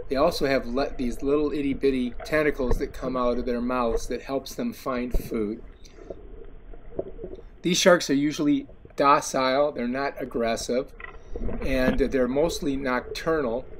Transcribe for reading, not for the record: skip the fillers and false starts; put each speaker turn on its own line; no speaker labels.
They also have these little itty bitty tentacles that come out of their mouths that helps them find food. These sharks are usually docile, they're not aggressive, and they're mostly nocturnal.